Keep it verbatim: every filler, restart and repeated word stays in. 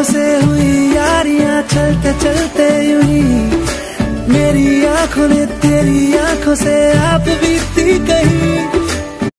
से हुई यारियां चलते चलते यूं ही मेरी आंखों ने तेरी आंखों से आप बीती कहीं।